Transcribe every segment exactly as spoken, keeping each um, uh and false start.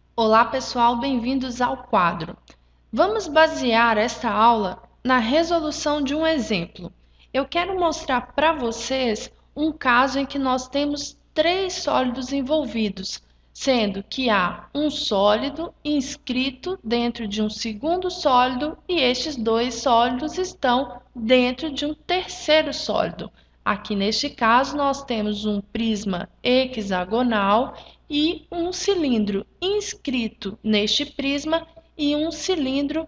Olá, pessoal, bem-vindos ao quadro. Vamos basear esta aula na resolução de um exemplo. Eu quero mostrar para vocês um caso em que nós temos três sólidos envolvidos, sendo que há um sólido inscrito dentro de um segundo sólido e estes dois sólidos estão dentro de um terceiro sólido. Aqui neste caso, nós temos um prisma hexagonal e um cilindro inscrito neste prisma e um cilindro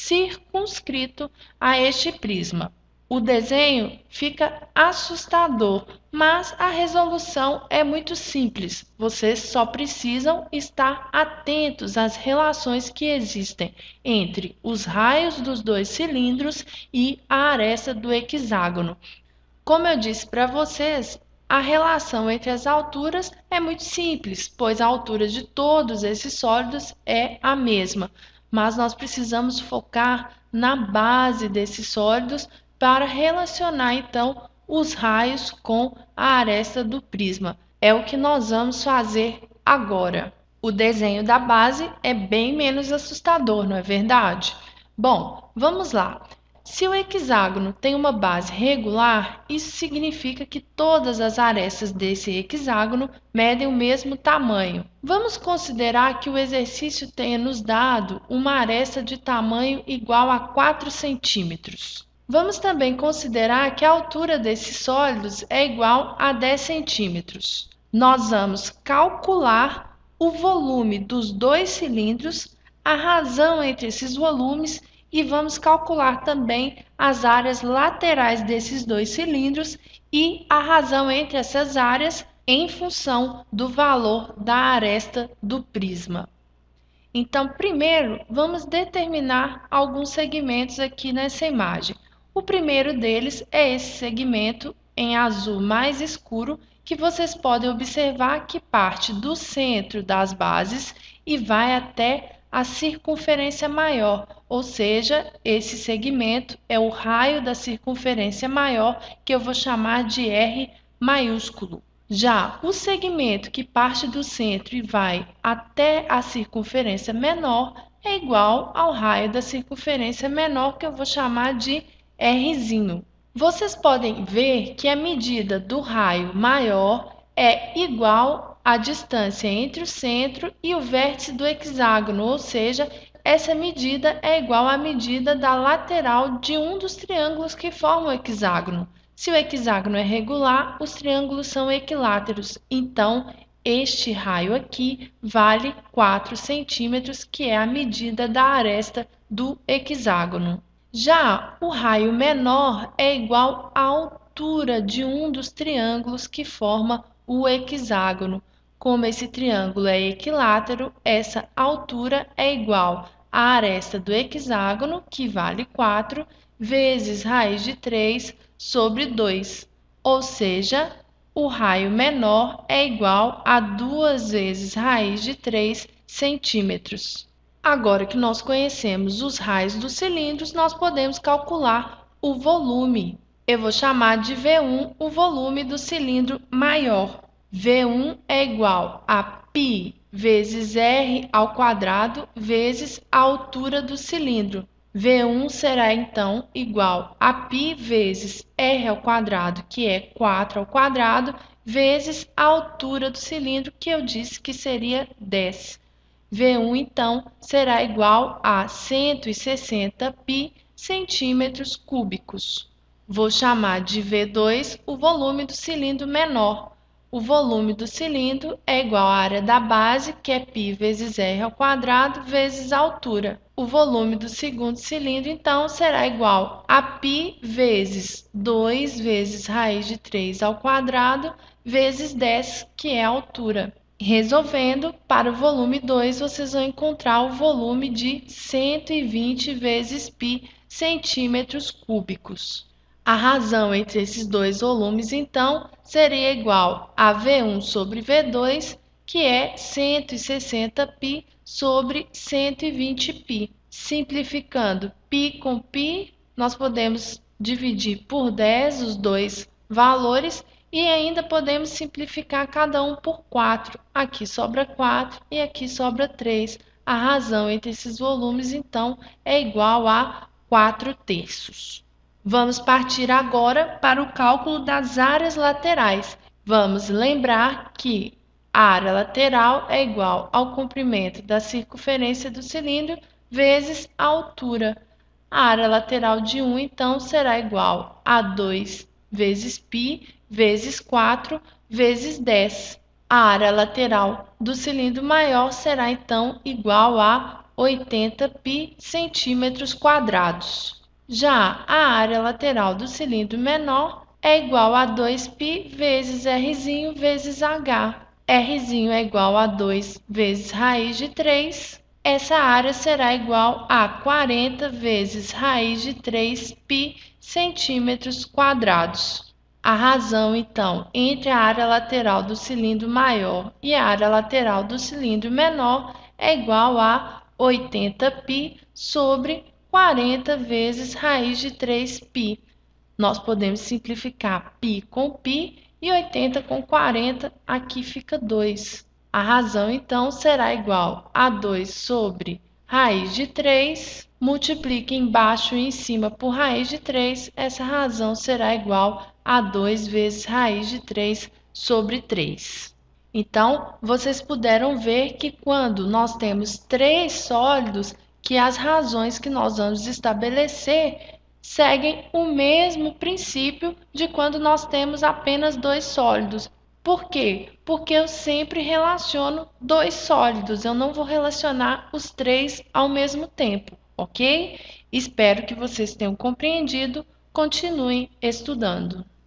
circunscrito a este prisma. O desenho fica assustador, mas a resolução é muito simples. Vocês só precisam estar atentos às relações que existem entre os raios dos dois cilindros e a aresta do hexágono. Como eu disse para vocês, a relação entre as alturas é muito simples, pois a altura de todos esses sólidos é a mesma. Mas nós precisamos focar na base desses sólidos para relacionar então os raios com a aresta do prisma. É o que nós vamos fazer agora. O desenho da base é bem menos assustador, não é verdade? Bom, vamos lá. Se o hexágono tem uma base regular, isso significa que todas as arestas desse hexágono medem o mesmo tamanho. Vamos considerar que o exercício tenha nos dado uma aresta de tamanho igual a quatro centímetros. Vamos também considerar que a altura desses sólidos é igual a dez centímetros. Nós vamos calcular o volume dos dois cilindros, a razão entre esses volumes e vamos calcular também as áreas laterais desses dois cilindros e a razão entre essas áreas em função do valor da aresta do prisma. Então, primeiro, vamos determinar alguns segmentos aqui nessa imagem. O primeiro deles é esse segmento em azul mais escuro, que vocês podem observar que parte do centro das bases e vai até a circunferência maior, ou seja, esse segmento é o raio da circunferência maior, que eu vou chamar de R maiúsculo. Já o segmento que parte do centro e vai até a circunferência menor é igual ao raio da circunferência menor, que eu vou chamar de Rzinho. Vocês podem ver que a medida do raio maior é igual à distância entre o centro e o vértice do hexágono, ou seja, essa medida é igual à medida da lateral de um dos triângulos que formam o hexágono. Se o hexágono é regular, os triângulos são equiláteros, então este raio aqui vale quatro centímetros, que é a medida da aresta do hexágono. Já o raio menor é igual à altura de um dos triângulos que forma o hexágono. Como esse triângulo é equilátero, essa altura é igual à aresta do hexágono, que vale quatro, vezes raiz de três sobre dois. Ou seja, o raio menor é igual a duas vezes raiz de três centímetros. Agora que nós conhecemos os raios dos cilindros, nós podemos calcular o volume. Eu vou chamar de V um o volume do cilindro maior. V um é igual a π vezes R ao quadrado vezes a altura do cilindro. V um será então igual a π vezes R ao quadrado, que é quatro ao quadrado, vezes a altura do cilindro, que eu disse que seria dez. V um, então, será igual a cento e sessenta π centímetros cúbicos. Vou chamar de V dois o volume do cilindro menor. O volume do cilindro é igual à área da base, que é π vezes R ao quadrado, vezes a altura. O volume do segundo cilindro, então, será igual a π vezes dois vezes raiz de três ao quadrado, vezes dez, que é a altura. Resolvendo, para o volume dois, vocês vão encontrar o volume de cento e vinte vezes π centímetros cúbicos. A razão entre esses dois volumes, então, seria igual a V um sobre V dois, que é cento e sessenta π sobre cento e vinte π. Simplificando π com π, nós podemos dividir por dez os dois valores E ainda podemos simplificar cada um por quatro. Aqui sobra quatro e aqui sobra três. A razão entre esses volumes, então, é igual a quatro terços. Vamos partir agora para o cálculo das áreas laterais. Vamos lembrar que a área lateral é igual ao comprimento da circunferência do cilindro vezes a altura. A área lateral de um, então, será igual a dois vezes π vezes quatro vezes dez. A área lateral do cilindro maior será, então, igual a oitenta π centímetros quadrados. Já a área lateral do cilindro menor é igual a dois π vezes R' vezes H. R' é igual a dois vezes raiz de três. Essa área será igual a quarenta vezes raiz de três π centímetros quadrados. A razão, então, entre a área lateral do cilindro maior e a área lateral do cilindro menor é igual a oitenta π sobre quarenta vezes raiz de três π. Nós podemos simplificar π com π e oitenta com quarenta, aqui fica dois. A razão, então, será igual a dois sobre raiz de três, multiplique embaixo e em cima por raiz de três, essa razão será igual a dois vezes raiz de três sobre três. Então, vocês puderam ver que quando nós temos três sólidos, que as razões que nós vamos estabelecer seguem o mesmo princípio de quando nós temos apenas dois sólidos. Por quê? Porque eu sempre relaciono dois sólidos, eu não vou relacionar os três ao mesmo tempo, ok? Espero que vocês tenham compreendido. Continuem estudando.